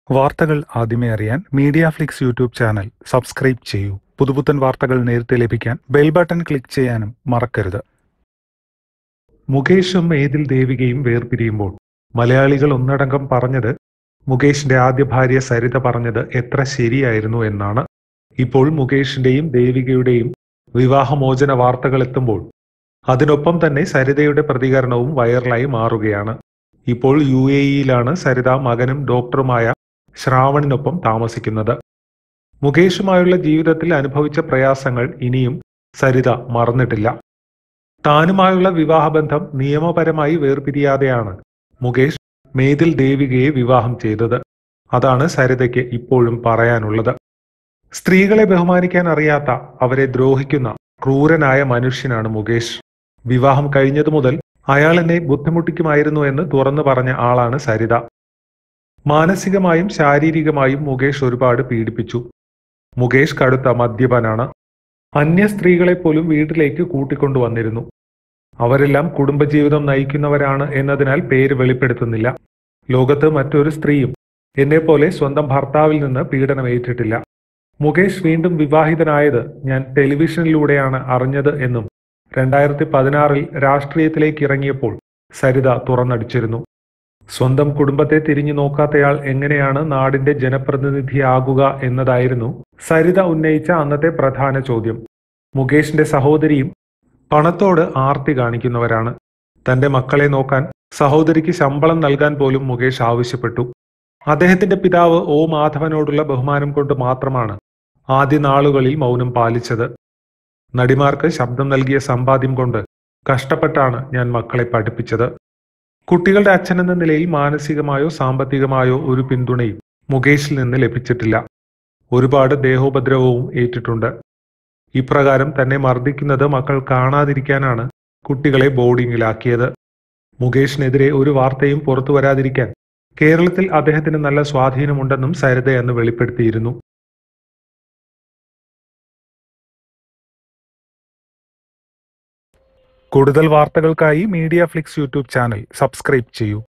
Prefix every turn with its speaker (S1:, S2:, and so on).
S1: വാർത്തകൾ ആദ്യമേ അറിയാൻ media flix YouTube channel subscribe ചെയ്യൂ. പുതുപുത്തൻ വാർത്തകൾ നേരത്തെ ലഭിക്കാൻ ബെൽ ബട്ടൺ ക്ലിക്ക് ചെയ്യാനും മറക്കരുത്. മുകേഷും മേതിൽ ദേവികയും വേർപിരിയുമ്പോൾ മലയാളികൾ ഒന്നടങ്കം പറഞ്ഞത് മുകേഷിന്റെ ആദ്യ ഭാര്യ സരിത പറഞ്ഞത് എത്ര ശരിയായിരുന്നു എന്നാണ്. ഇപ്പോൾ മുകേഷിന്റെയും ദേവികയുടെയും വിവാഹമോചന വാർത്തകൾ എത്തുമ്പോൾ അതിനൊപ്പം തന്നെ സരിതയുടെ പ്രതികരണവും വൈറലായി മാറുകയാണ്. ഇപ്പോൾ UAE-യിലാണ് സരിത മകനും ഡോക്ടറുമായ ശ്രാവണിനൊപ്പം താമസിക്കുന്നത്. മുകേഷുമായുള്ള ജീവിതത്തിൽ അനുഭവിച്ച പ്രയാസങ്ങൾ ഇനിയും സരിത മറന്നിട്ടില്ല. താനുമായുള്ള വിവാഹബന്ധം നിയമപരമായി വേർപിരിയാതെയാണ് മുകേഷ് മേതിൽ ദേവികയെ വിവാഹം ചെയ്തത്. അതാണ് സരിതയ്ക്ക് ഇപ്പോഴും പറയാനുള്ളത്. സ്ത്രീകളെ ബഹുമാനിക്കാൻ അറിയാത്ത, അവരെ ദ്രോഹിക്കുന്ന ക്രൂരനായ മനുഷ്യനാണ് മുകേഷ്. വിവാഹം കഴിഞ്ഞതു മുതൽ അയാൾ എന്നെ ബുദ്ധിമുട്ടിക്കുമായിരുന്നു എന്ന് തുറന്നു പറഞ്ഞ ആളാണ് സരിത. മാനസികമായും ശാരീരികമായും മുകേഷ് ഒരുപാട് പീഡിപ്പിച്ചു. മുകേഷ് കടുത്ത മദ്യപനാണ്. അന്യ സ്ത്രീകളെ പോലും വീട്ടിലേക്ക് കൂട്ടിക്കൊണ്ടുവന്നിരുന്നു. അവരെല്ലാം കുടുംബജീവിതം നയിക്കുന്നവരാണ് എന്നതിനാൽ പേര് വെളിപ്പെടുത്തുന്നില്ല. ലോകത്ത് മറ്റൊരു സ്ത്രീയും എന്നെപ്പോലെ സ്വന്തം ഭർത്താവിൽ നിന്ന് പീഡനം ഏറ്റിട്ടില്ല. മുകേഷ് വീണ്ടും വിവാഹിതനായത് ഞാൻ ടെലിവിഷനിലൂടെയാണ് അറിഞ്ഞത് എന്നും 2016-ൽ രാഷ്ട്രീയത്തിലേക്ക് ഇറങ്ങിയപ്പോൾ സരിത തുറന്നടിച്ചിരുന്നു. സ്വന്തം കുടുംബത്തെ തിരിഞ്ഞു നോക്കാത്തയാൾ എങ്ങനെയാണ് നാടിന്റെ ജനപ്രതിനിധിയാകുക എന്നതായിരുന്നു സരിത ഉന്നയിച്ച അന്നത്തെ പ്രധാന ചോദ്യം. മുകേഷിന്റെ സഹോദരിയും പണത്തോട് ആർത്തി കാണിക്കുന്നവരാണ്. തന്റെ മക്കളെ നോക്കാൻ സഹോദരിക്ക് ശമ്പളം നൽകാൻ പോലും മുകേഷ് ആവശ്യപ്പെട്ടു. അദ്ദേഹത്തിന്റെ പിതാവ് O. മാധവനോടുള്ള ബഹുമാനം കൊണ്ട് മാത്രമാണ് ആദ്യ നാളുകളിൽ മൗനം പാലിച്ചത്. നടിമാർക്ക് ശബ്ദം നൽകിയ സമ്പാദ്യം കൊണ്ട് കഷ്ടപ്പെട്ടാണ് ഞാൻ മക്കളെ പഠിപ്പിച്ചത്. കുട്ടികളുടെ അച്ഛനെന്ന നിലയിൽ മാനസികമായോ സാമ്പത്തികമായോ ഒരു പിന്തുണയും മുകേഷിൽ നിന്ന് ലഭിച്ചിട്ടില്ല. ഒരുപാട് ദേഹോപദ്രവവും ഏറ്റിട്ടുണ്ട്. ഇപ്രകാരം തന്നെ മർദ്ദിക്കുന്നത് മക്കൾ കാണാതിരിക്കാനാണ് കുട്ടികളെ ബോർഡിങ്ങിലാക്കിയത്. മുകേഷിനെതിരെ ഒരു വാർത്തയും പുറത്തു വരാതിരിക്കാൻ കേരളത്തിൽ അദ്ദേഹത്തിന് നല്ല സ്വാധീനമുണ്ടെന്നും സരിത അന്ന് വെളിപ്പെടുത്തിയിരുന്നു. കൂടുതൽ വാർത്തകൾക്കായി media flix YouTube channel subscribe ചെയ്യൂ.